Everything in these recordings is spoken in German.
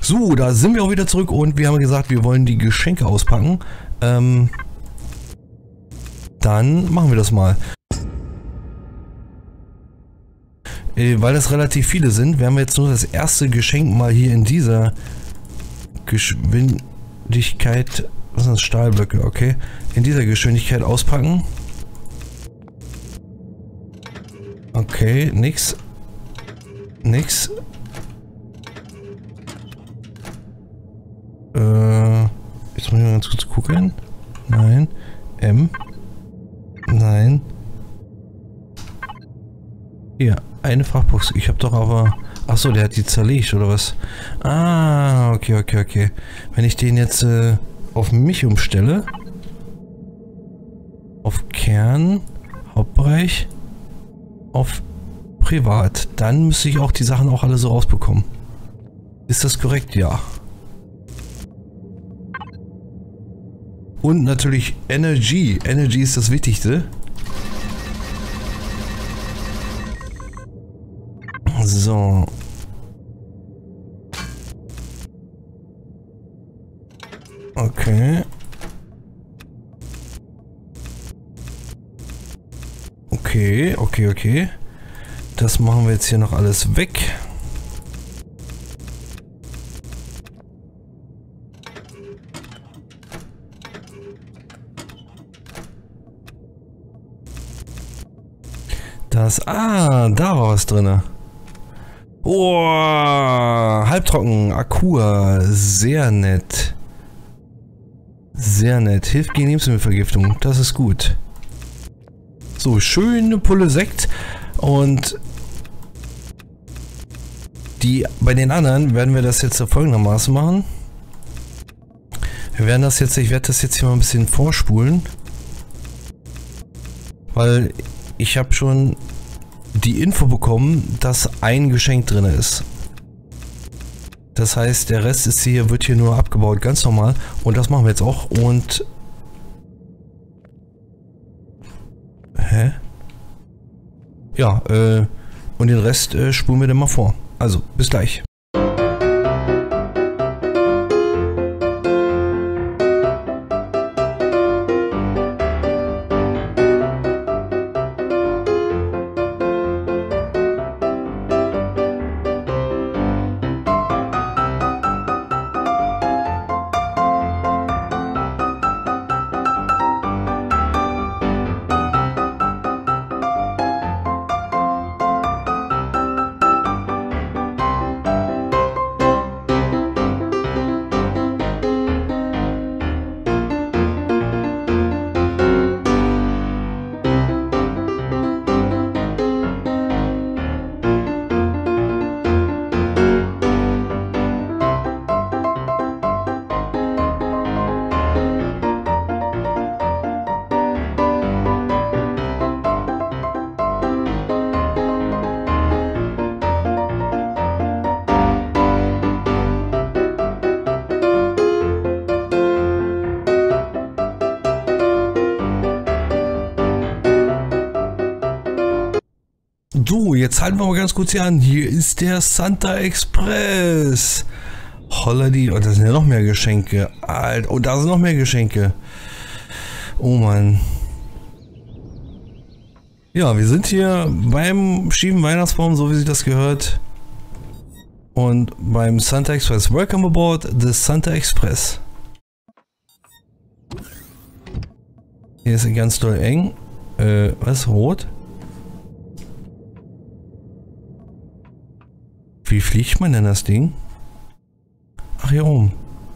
So, da sind wir auch wieder zurück und wir haben gesagt, wir wollen die Geschenke auspacken. Dann machen wir das mal. Weil das relativ viele sind, werden wir jetzt nur das erste Geschenk mal hier in dieser Geschwindigkeit, was sind das, Stahlblöcke, okay, in dieser Geschwindigkeit auspacken. Okay, nix. Nix. Jetzt muss ich mal ganz kurz gucken. Nein. M. Nein. Hier, eine Frachtbox. Ich habe doch aber... Achso, der hat die zerlegt, oder was? Ah, okay, okay, okay. Wenn ich den jetzt auf mich umstelle... Auf Kern, Hauptbereich, auf Privat, dann müsste ich auch die Sachen auch alle so rausbekommen. Ist das korrekt? Ja. Und natürlich Energy. Energy ist das Wichtigste. So. Okay. Okay, okay, okay. Das machen wir jetzt hier noch alles weg. Das... Ah, da war was drin. Oh, halbtrocken, Akua, sehr nett. Sehr nett. Hilft gegen Lebensmittelvergiftung, das ist gut. So, schöne Pulle Sekt. Und die bei den anderen werden wir das jetzt folgendermaßen machen. Wir werden das jetzt, ich werde das jetzt hier mal ein bisschen vorspulen. Weil ich habe schon die Info bekommen, dass ein Geschenk drin ist. Das heißt, der Rest ist hier, wird hier nur abgebaut, ganz normal. Und das machen wir jetzt auch. Und... Hä? Ja, und den Rest spulen wir dann mal vor. Also, bis gleich. So, jetzt halten wir mal ganz kurz hier an. Hier ist der Santa Express. Holla die. Oh, da sind ja noch mehr Geschenke. Alter, oh, da sind noch mehr Geschenke. Oh Mann. Ja, wir sind hier beim schiefen Weihnachtsbaum, so wie sich das gehört. Und beim Santa Express. Welcome aboard the Santa Express. Hier ist ganz doll eng. Was? Rot? Wie fliegt man denn das Ding? Ach, hier oben.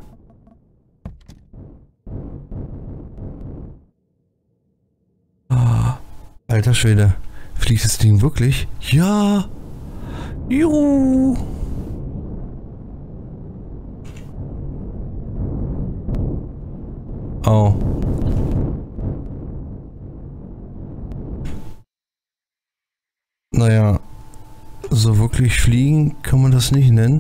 Ah, alter Schwede. Fliegt das Ding wirklich? Ja! Juhu! Oh. Naja. So wirklich fliegen kann man das nicht nennen.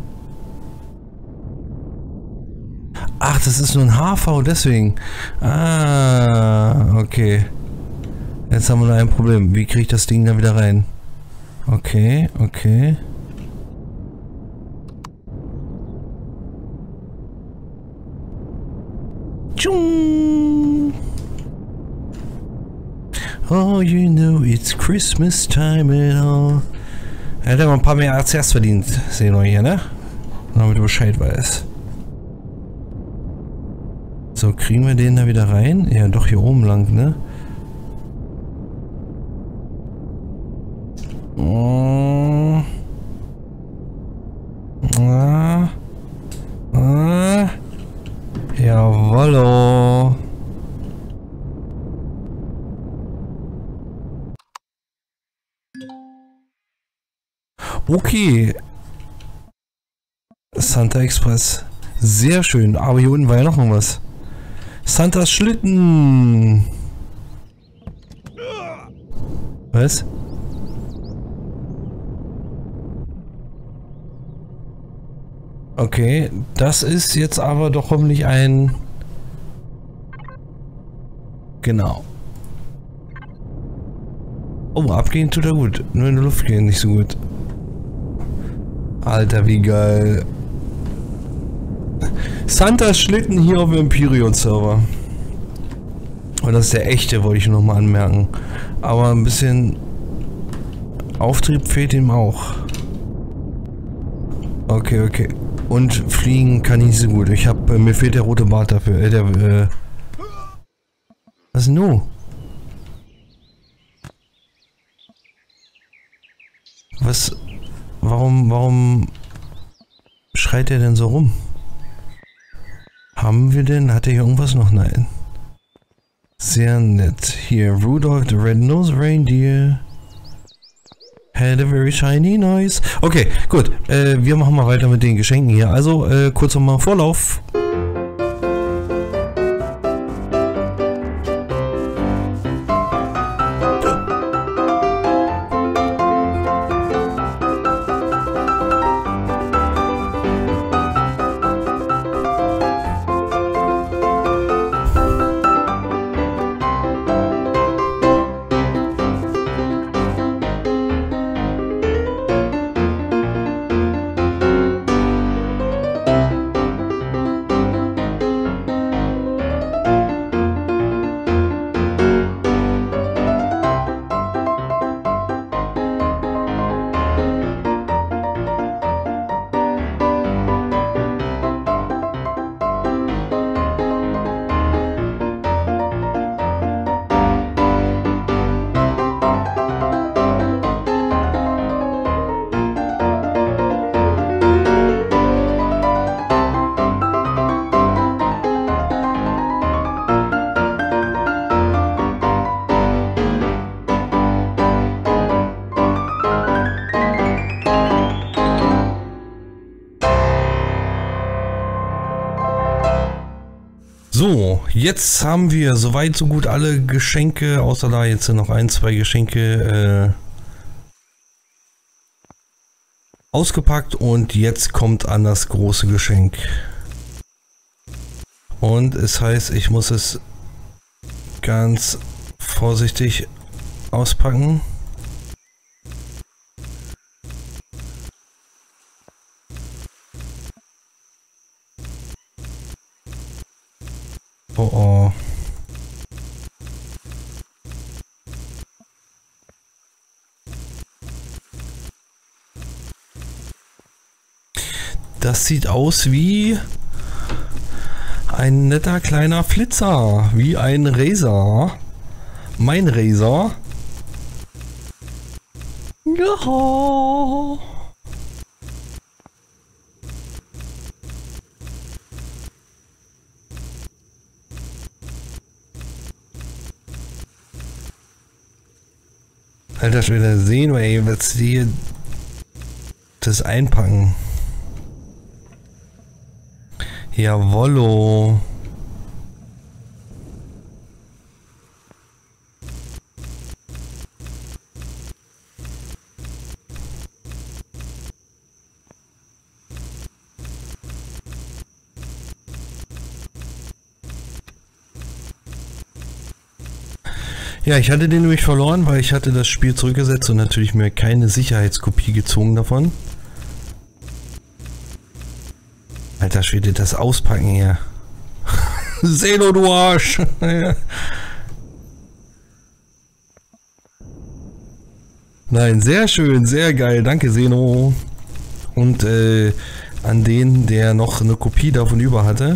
Ach, das ist nur ein HV, deswegen. Ah, okay. Jetzt haben wir da ein Problem. Wie kriege ich das Ding da wieder rein? Okay, okay. Tschung. Oh, you know it's Christmas time and all. Er hat aber ein paar mehr als erst verdient, sehen wir hier, ne? Damit du Bescheid weißt. So, kriegen wir den da wieder rein? Ja, doch hier oben lang, ne? Oh. Ah. Ah. Jawollo. Okay. Santa Express. Sehr schön. Aber hier unten war ja noch was. Santas Schlitten. Was? Okay, das ist jetzt aber doch hoffentlich ein... Genau. Oh, abgehen tut er gut. Nur in der Luft gehen nicht so gut. Alter, wie geil. Santas Schlitten hier auf dem Empyrean-Server. Und das ist der echte, wollte ich nochmal anmerken. Aber ein bisschen Auftrieb fehlt ihm auch. Okay, okay. Und fliegen kann ich nicht so gut. Mir fehlt der rote Bart dafür. Was ist nun? Was? Warum schreit er denn so rum? Haben wir denn? Hat er hier irgendwas noch? Nein. Sehr nett. Hier, Rudolph the Red-Nosed Reindeer had a very shiny nose. Okay, gut. Wir machen mal weiter mit den Geschenken hier. Also, kurz nochmal Vorlauf. So, jetzt haben wir soweit so gut alle Geschenke, außer da jetzt sind noch ein, zwei Geschenke ausgepackt und jetzt kommt an das große Geschenk. Und es heißt, ich muss es ganz vorsichtig auspacken. Oh oh. Das sieht aus wie ein netter kleiner Flitzer, wie ein Razer. Mein Razer. Ja. Alter Schwede, sehen wir ey, was die hier das einpacken. Jawollo. Ja, ich hatte den nämlich verloren, weil ich hatte das Spiel zurückgesetzt und natürlich mir keine Sicherheitskopie gezogen davon. Alter Schwede, das Auspacken hier. Seno, du Arsch! Nein, sehr schön, sehr geil. Danke, Seno. Und an den, der noch eine Kopie davon über hatte.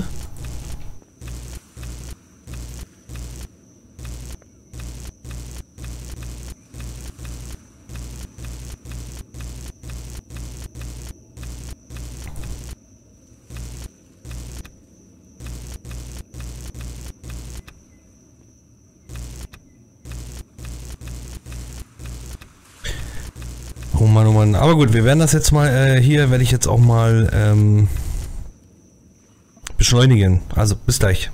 Oh Mann, oh Mann. Aber gut, wir werden das jetzt mal, hier werde ich jetzt auch mal beschleunigen. Also, bis gleich.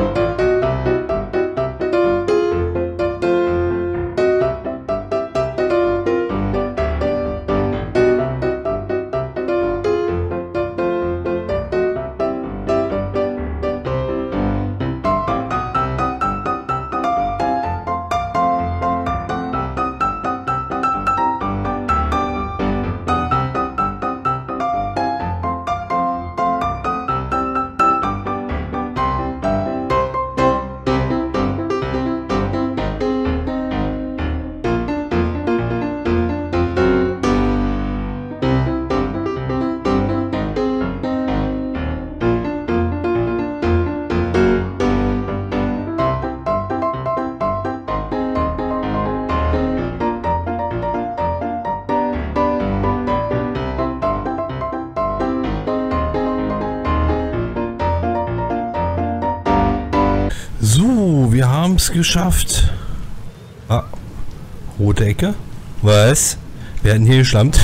So, wir haben es geschafft. Ah, rote Ecke. Was? Wir hatten hier geschlampt.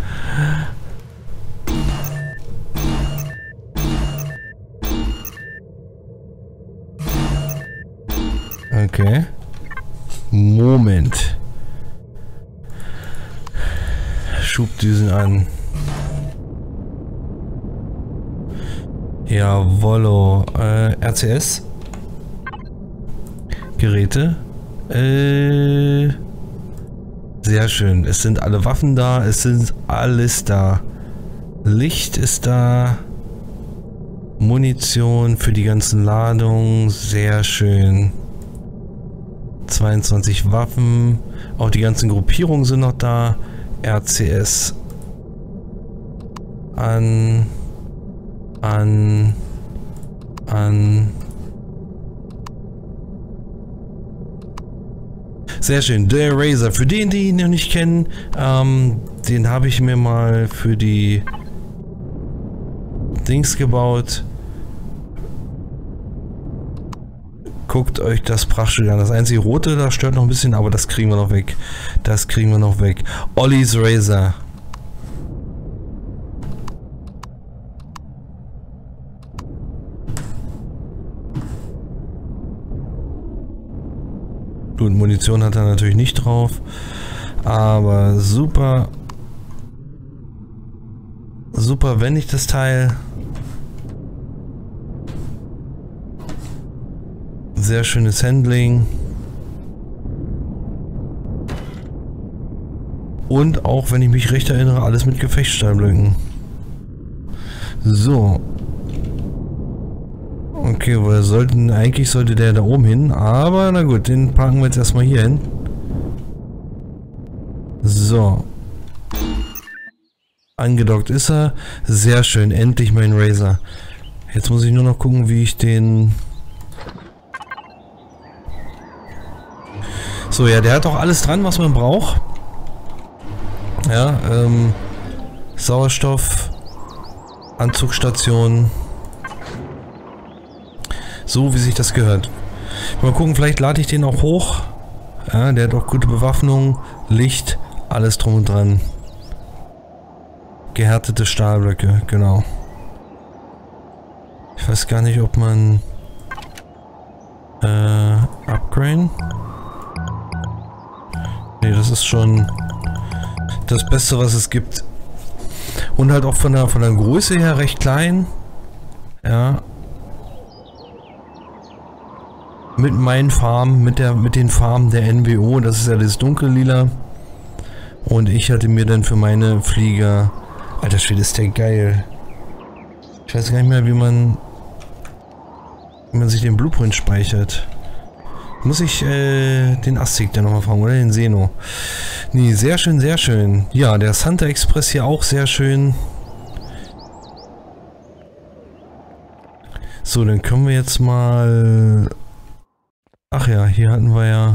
Okay. Moment. Schubdüsen an. Jawollo. RCS. Geräte. Sehr schön. Es sind alle Waffen da. Es sind alles da. Licht ist da. Munition für die ganzen Ladungen. Sehr schön. 22 Waffen. Auch die ganzen Gruppierungen sind noch da. RCS. An. Sehr schön. The Eraser. Für den, die ihn noch nicht kennen, den habe ich mir mal für die Dings gebaut. Guckt euch das Prachtstück an. Das einzige Rote, da stört noch ein bisschen, aber das kriegen wir noch weg. Das kriegen wir noch weg. Ollie's Razor. Gut, Munition hat er natürlich nicht drauf. Aber super. Super wendig das Teil. Sehr schönes Handling. Und auch, wenn ich mich recht erinnere, alles mit Gefechtsstahlblöcken. So. Okay, wir eigentlich sollte der da oben hin, aber na gut, den packen wir jetzt erstmal hier hin. So. Angedockt ist er. Sehr schön, endlich mein Razor. Jetzt muss ich nur noch gucken, wie ich den... So, ja, der hat auch alles dran, was man braucht. Ja, Sauerstoff, Anzugsstation. So, wie sich das gehört. Mal gucken, vielleicht lade ich den auch hoch. Ja, der hat auch gute Bewaffnung, Licht, alles drum und dran. Gehärtete Stahlblöcke, genau. Ich weiß gar nicht, ob man upgraden. Nee, das ist schon das Beste, was es gibt. Und halt auch von der Größe her recht klein. Ja. Mit meinen Farben, mit den Farben der NWO, das ist ja das dunkellila. Und ich hatte mir dann für meine Flieger... Alter Schwede, ist der geil. Ich weiß gar nicht mehr, wie man... Wenn man sich den Blueprint speichert. Muss ich den Astik dann nochmal fragen, oder den Seno? Nee, sehr schön, sehr schön. Ja, der Santa Express hier auch sehr schön. So, dann können wir jetzt mal... Ach ja, hier hatten wir ja...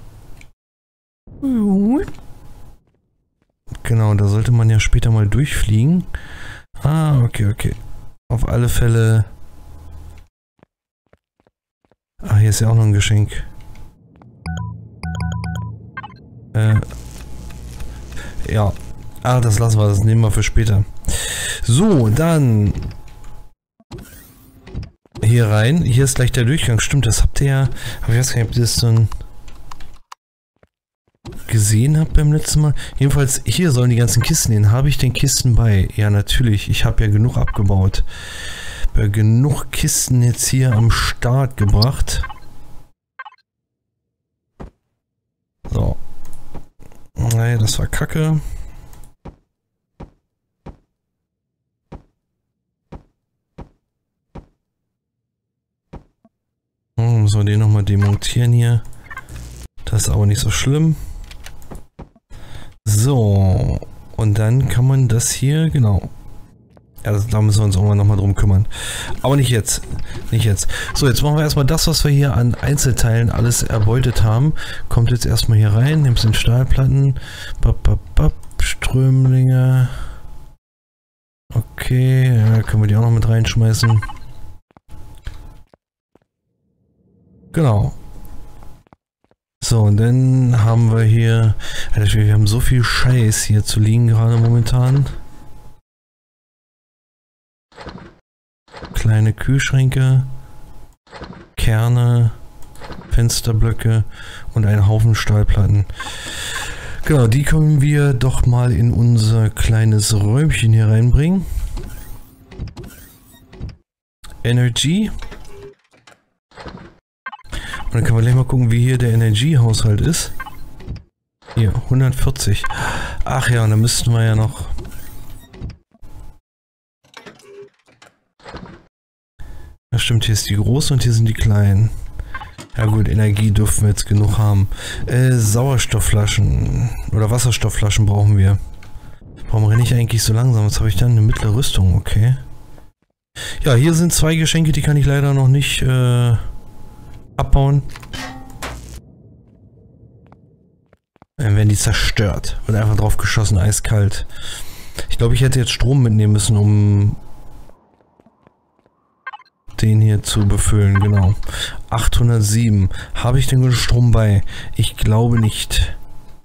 Genau, da sollte man ja später mal durchfliegen. Ah, okay, okay. Auf alle Fälle... Ah, hier ist ja auch noch ein Geschenk. Ja. Ah, das lassen wir, das nehmen wir für später. So, dann... Hier rein. Hier ist gleich der Durchgang. Stimmt, das habt ihr ja... Aber ich weiß gar nicht, ob ihr das dann gesehen habt beim letzten Mal. Jedenfalls, hier sollen die ganzen Kisten hin. Habe ich den Kisten bei? Ja, natürlich. Ich habe ja genug abgebaut. Genug Kisten jetzt hier am Start gebracht. So. Nein, das war Kacke. Müssen wir den nochmal demontieren hier. Das ist aber nicht so schlimm. So. Und dann kann man das hier, genau. Ja, da müssen wir uns irgendwann nochmal drum kümmern. Aber nicht jetzt. Nicht jetzt. So, jetzt machen wir erstmal das, was wir hier an Einzelteilen alles erbeutet haben. Kommt jetzt erstmal hier rein. Nimmst den Stahlplatten. Strömlinge. Okay, ja, können wir die auch noch mit reinschmeißen. Genau. So, und dann haben wir hier... Alter, wir haben so viel Scheiß hier zu liegen gerade momentan. Kleine Kühlschränke, Kerne, Fensterblöcke und einen Haufen Stahlplatten. Genau, die können wir doch mal in unser kleines Räumchen hier reinbringen. Energy. Und dann können wir gleich mal gucken, wie hier der Energiehaushalt ist. Hier, 140. Ach ja, und da müssten wir ja noch... Ja, stimmt, hier ist die große und hier sind die kleinen. Ja gut, Energie dürfen wir jetzt genug haben. Sauerstoffflaschen oder Wasserstoffflaschen brauchen wir. Warum renne ich eigentlich so langsam? Jetzt habe ich dann eine mittlere Rüstung, okay. Ja, hier sind zwei Geschenke, die kann ich leider noch nicht abbauen. Dann werden die zerstört. Wird einfach drauf geschossen, eiskalt. Ich glaube, ich hätte jetzt Strom mitnehmen müssen, um den hier zu befüllen, genau. 807. Habe ich denn Strom bei? Ich glaube nicht.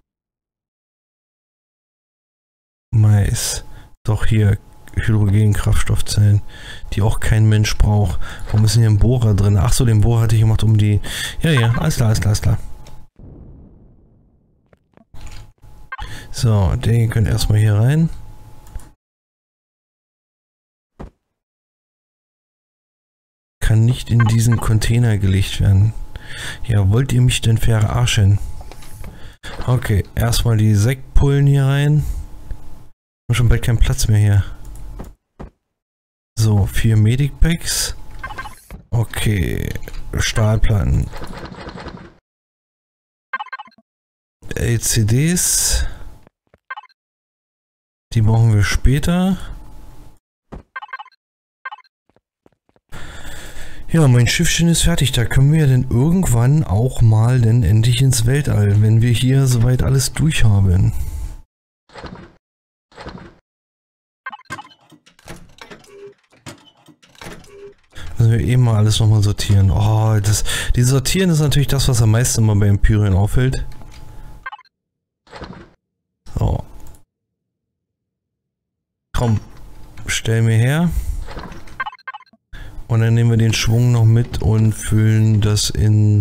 Mais. Doch hier Hydrogen-Kraftstoffzellen, die auch kein Mensch braucht. Warum ist denn hier ein Bohrer drin? Ach so, den Bohrer hatte ich gemacht, um die... Ja, ja, alles klar, alles klar, alles klar. So, den könnt erstmal hier rein. Kann nicht in diesen Container gelegt werden. Ja, wollt ihr mich denn verarschen? Okay, erstmal die Sektpullen hier rein. Haben schon bald keinen Platz mehr hier. So, 4 Medic Packs. Okay, Stahlplatten. LCDs. Die brauchen wir später. Ja, mein Schiffchen ist fertig. Da können wir denn irgendwann auch mal denn endlich ins Weltall, wenn wir hier soweit alles durchhaben. Müssen wir eben mal alles nochmal sortieren. Oh, die Sortieren ist natürlich das, was am meisten immer bei Empyrean auffällt. So. Komm, stell mir her. Und dann nehmen wir den Schwung noch mit und füllen das in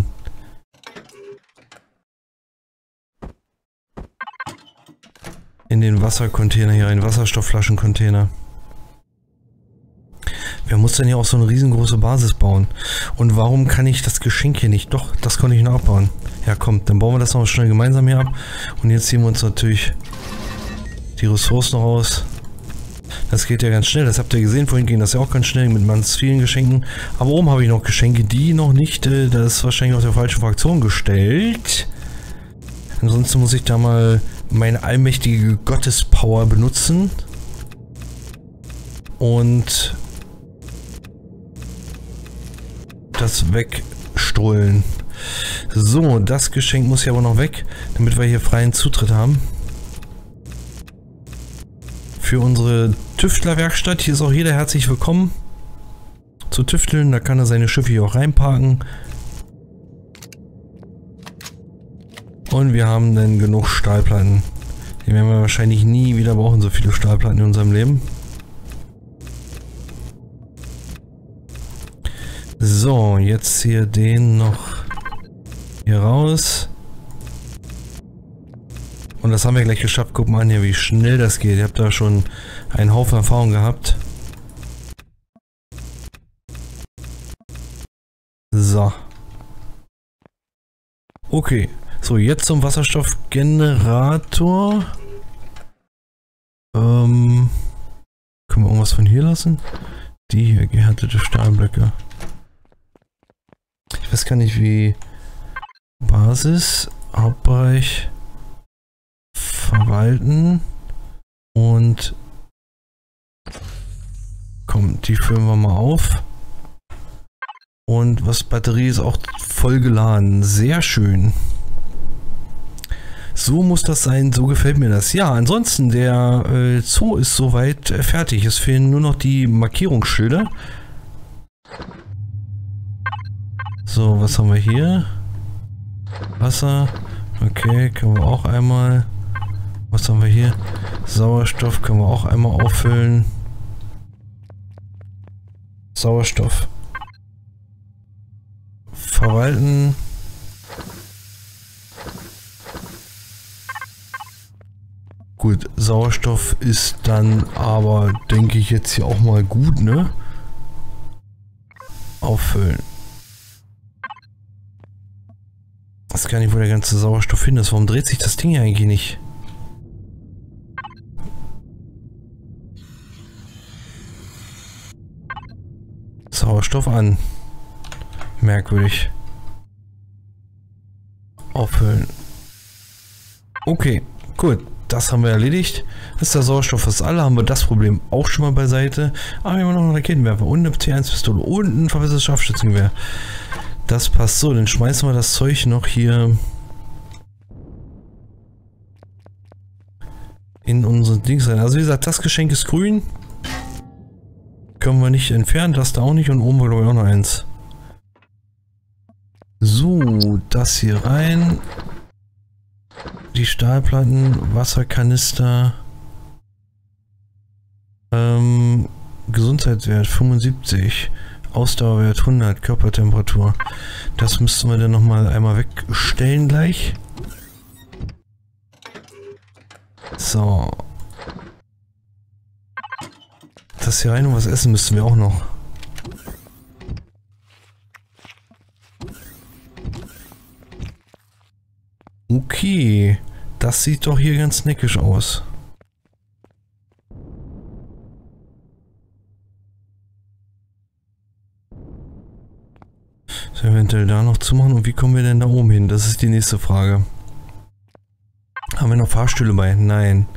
den Wassercontainer hier, einen Wasserstoffflaschencontainer. Wer muss denn hier auch so eine riesengroße Basis bauen? Und warum kann ich das Geschenk hier nicht? Doch, das konnte ich nachbauen. Ja, komm, dann bauen wir das noch schnell gemeinsam hier ab. Und jetzt ziehen wir uns natürlich die Ressourcen raus. Das geht ja ganz schnell. Das habt ihr gesehen. Vorhin ging das ja auch ganz schnell mit ganz vielen Geschenken. Aber oben habe ich noch Geschenke, die noch nicht. Das ist wahrscheinlich auf der falschen Fraktion gestellt. Ansonsten muss ich da mal meine allmächtige Gottespower benutzen. Und das wegstrollen. So, das Geschenk muss ja aber noch weg, damit wir hier freien Zutritt haben. Für unsere Tüftlerwerkstatt. Hier ist auch jeder herzlich willkommen zu tüfteln. Da kann er seine Schiffe hier auch reinparken. Und wir haben dann genug Stahlplatten. Die werden wir wahrscheinlich nie wieder brauchen, so viele Stahlplatten in unserem Leben. So, jetzt hier den noch hier raus. Und das haben wir gleich geschafft. Guck mal an hier, wie schnell das geht. Ihr habt da schon einen Haufen Erfahrung gehabt. So. Okay. So, jetzt zum Wasserstoffgenerator. Können wir irgendwas von hier lassen? Die hier, gehärtete Stahlblöcke. Ich weiß gar nicht, wie Basis, Hauptbereich, Verwalten und komm, die füllen wir mal auf. Und was Batterie ist auch voll geladen. Sehr schön. So muss das sein, so gefällt mir das. Ja, ansonsten, der Zoo ist soweit fertig. Es fehlen nur noch die Markierungsschilder. So, was haben wir hier? Wasser. Okay, können wir auch einmal. Was haben wir hier? Sauerstoff können wir auch einmal auffüllen. Sauerstoff. Verwalten. Gut, Sauerstoff ist dann aber, denke ich, jetzt hier auch mal gut, ne? Auffüllen. Ich weiß gar nicht, wo der ganze Sauerstoff hin ist. Warum dreht sich das Ding hier eigentlich nicht? Sauerstoff an. Merkwürdig. Auffüllen. Okay, gut. Das haben wir erledigt. Ist der Sauerstoff fast alle, haben wir das Problem auch schon mal beiseite. Aber wir haben noch einen Raketenwerfer und eine T1-Pistole und ein verbessertes Scharfschützengewehr. Das passt so, dann schmeißen wir das Zeug noch hier in unsere Dings rein. Also wie gesagt, das Geschenk ist grün. Können wir nicht entfernen, das da auch nicht und oben war glaube ich auch noch eins. So, das hier rein. Die Stahlplatten, Wasserkanister, Gesundheitswert 75, Ausdauerwert 100, Körpertemperatur. Das müssten wir dann nochmal einmal wegstellen gleich. So. Das hier rein und was essen müssten wir auch noch. Okay, das sieht doch hier ganz neckisch aus. So, eventuell da noch zu machen. Und wie kommen wir denn da oben hin? Das ist die nächste Frage. Haben wir noch Fahrstühle bei? Nein.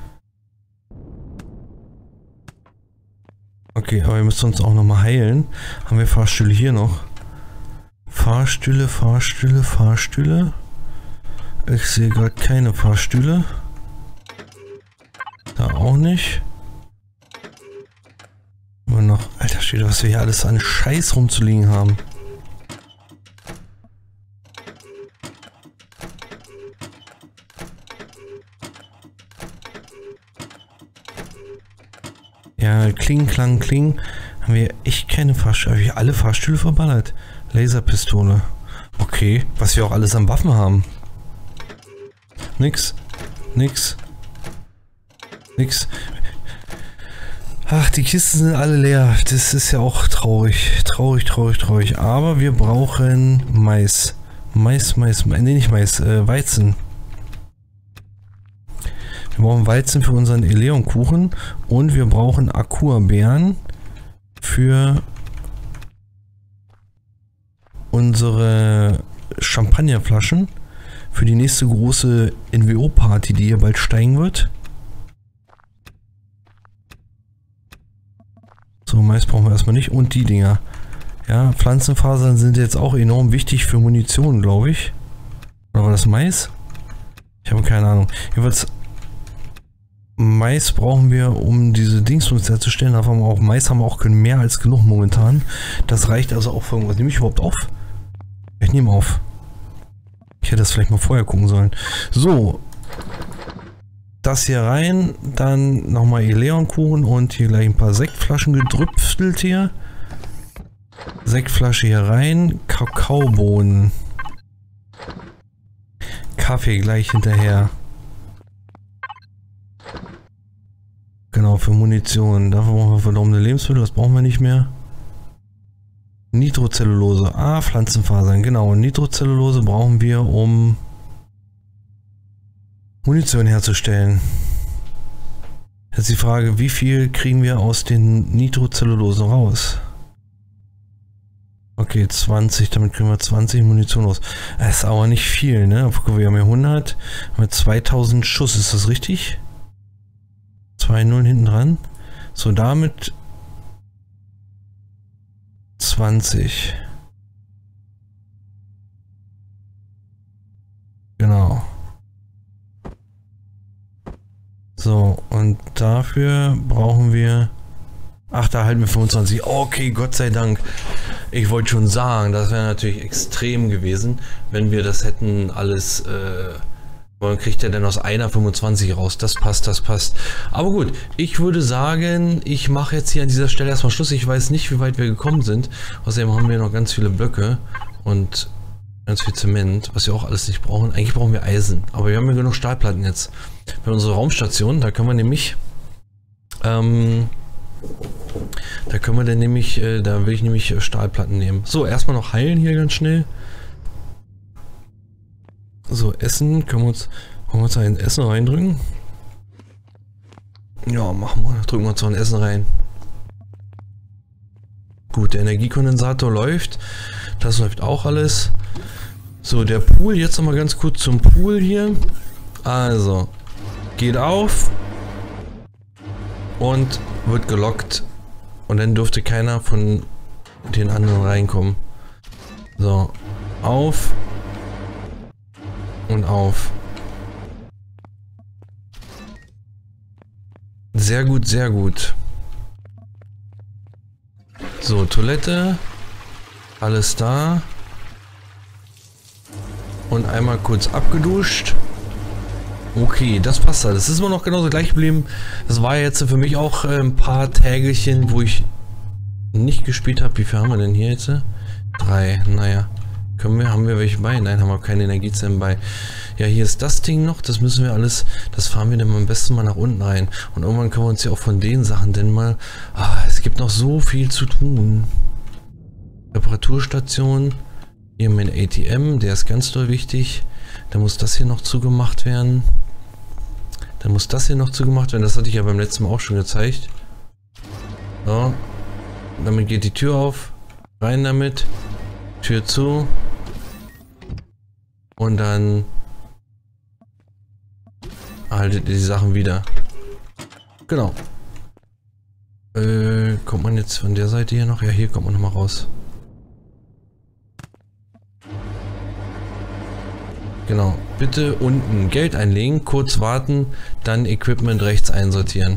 Okay, aber wir müssen uns auch nochmal heilen. Haben wir Fahrstühle hier noch? Fahrstühle, Fahrstühle, Fahrstühle. Ich sehe gerade keine Fahrstühle. Da auch nicht. Immer noch. Alter Schwede, was wir hier alles an Scheiß rumzuliegen haben. Ja, Kling, Klang, Kling. Haben wir echt keine Fahrstühle. Haben wir alle Fahrstühle verballert. Laserpistole. Okay, was wir auch alles an Waffen haben. Nix. Nix. Nix. Ach, die Kisten sind alle leer. Das ist ja auch traurig. Traurig, traurig, traurig. Aber wir brauchen Mais. Mais, nee, nicht Mais. Weizen. Wir Wir brauchen Weizen für unseren Eleon-Kuchen und wir brauchen Aqua-Beeren für unsere Champagnerflaschen für die nächste große NWO-Party, die hier bald steigen wird. So, Mais brauchen wir erstmal nicht und die Dinger. Ja, Pflanzenfasern sind jetzt auch enorm wichtig für Munition, glaube ich. Oder war das Mais? Ich habe keine Ahnung. Jedenfalls Mais brauchen wir, um diese Dingsbums herzustellen. Da haben wir auch Mais, haben wir auch mehr als genug momentan. Das reicht also auch für irgendwas. Nehme ich überhaupt auf? Ich nehme auf. Ich hätte das vielleicht mal vorher gucken sollen. So. Das hier rein. Dann nochmal Eleon-Kuchen und hier gleich ein paar Sektflaschen gedrüpfelt hier. Sektflasche hier rein. Kakaobohnen. Kaffee gleich hinterher. Genau, für Munition. Dafür brauchen wir verdorbene Lebensmittel. Das brauchen wir nicht mehr. Nitrocellulose. Ah, Pflanzenfasern. Genau. Nitrocellulose brauchen wir, um Munition herzustellen. Jetzt die Frage, wie viel kriegen wir aus den Nitrozellulosen raus? Okay, 20. Damit kriegen wir 20 Munition raus. Das ist aber nicht viel, ne? Wir haben hier 100. Haben wir 2000 Schuss. Ist das richtig? 2 Nullen hinten dran. So, damit 20. Genau. So, und dafür brauchen wir... Ach, da halten wir 25. Okay, Gott sei Dank. Ich wollte schon sagen, das wäre natürlich extrem gewesen, wenn wir das hätten alles... Man kriegt ja dann aus einer 25 raus. Das passt, das passt. Aber gut, ich würde sagen, ich mache jetzt hier an dieser Stelle erstmal Schluss. Ich weiß nicht, wie weit wir gekommen sind. Außerdem haben wir noch ganz viele Blöcke und ganz viel Zement, was wir auch alles nicht brauchen. Eigentlich brauchen wir Eisen, aber wir haben ja genug Stahlplatten jetzt. Bei unserer Raumstation, da können wir nämlich... da will ich nämlich Stahlplatten nehmen. So, erstmal noch heilen hier ganz schnell. So, Essen, wollen wir uns ein Essen reindrücken? Ja, machen wir. Drücken wir uns noch ein Essen rein. Gut, der Energiekondensator läuft. Das läuft auch alles. So, der Pool, jetzt noch mal ganz kurz zum Pool hier. Also, geht auf und wird gelockt. Und dann dürfte keiner von den anderen reinkommen. So, auf. Und auf. Sehr gut, sehr gut. So, Toilette. Alles da. Und einmal kurz abgeduscht. Okay, das passt da. Das ist immer noch genauso gleich geblieben. Das war jetzt für mich auch ein paar Tägelchen, wo ich nicht gespielt habe. Wie viel haben wir denn hier jetzt? 3. Naja. Haben wir welche bei? Nein, haben wir keine Energiezellen bei. Ja, hier ist das Ding noch. Das müssen wir alles, das fahren wir dann am besten mal nach unten rein. Und irgendwann können wir uns ja auch von den Sachen denn mal... es gibt noch so viel zu tun. Reparaturstation. Hier mein ATM, der ist ganz doll wichtig. Da muss das hier noch zugemacht werden. Dann muss das hier noch zugemacht werden. Das hatte ich ja beim letzten Mal auch schon gezeigt. So. Damit geht die Tür auf. Rein damit. Tür zu. Und dann haltet ihr die Sachen wieder. Genau. Kommt man jetzt von der Seite hier noch? Ja, hier kommt man noch mal raus. Genau. Bitte unten Geld einlegen, kurz warten, dann Equipment rechts einsortieren.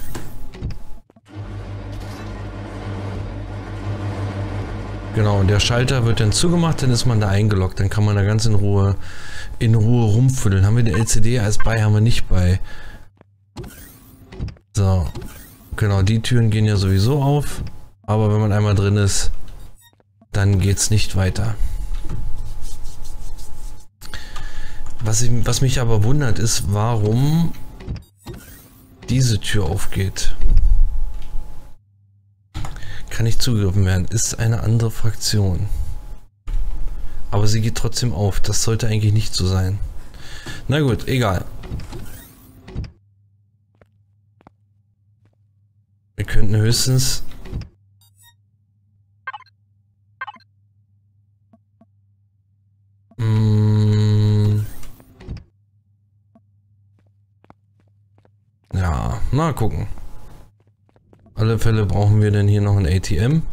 Genau, und der Schalter wird dann zugemacht, dann ist man da eingeloggt, dann kann man da ganz in Ruhe rumfüllen. Haben wir die LCD als bei, haben wir nicht bei. So, genau, die Türen gehen ja sowieso auf, aber wenn man einmal drin ist, dann geht es nicht weiter. Was mich aber wundert ist, warum diese Tür aufgeht. Kann nicht zugegriffen werden. Ist eine andere Fraktion. Aber sie geht trotzdem auf. Das sollte eigentlich nicht so sein. Na gut, egal. Wir könnten höchstens... Ja, mal gucken. Alle Fälle brauchen wir denn hier noch ein ATM.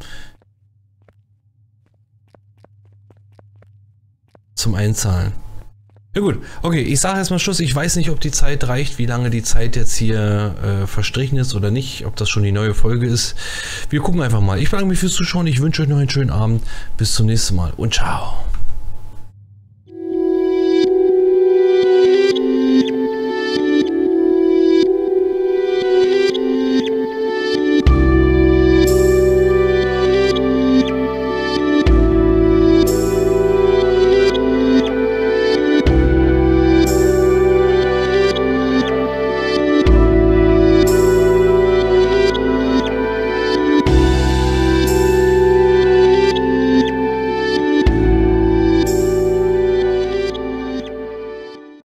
Zum Einzahlen. Ja gut, okay, ich sage erstmal Schluss. Ich weiß nicht, ob die Zeit reicht, wie lange die Zeit jetzt hier verstrichen ist oder nicht, ob das schon die neue Folge ist. Wir gucken einfach mal. Ich bedanke mich fürs Zuschauen, ich wünsche euch noch einen schönen Abend. Bis zum nächsten Mal und ciao.